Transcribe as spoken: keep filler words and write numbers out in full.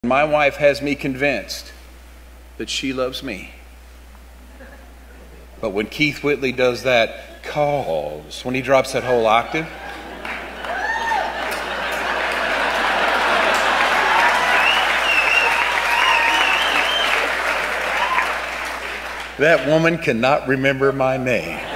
My wife has me convinced that she loves me. But when Keith Whitley does that calls, when he drops that whole octave, that woman cannot remember my name.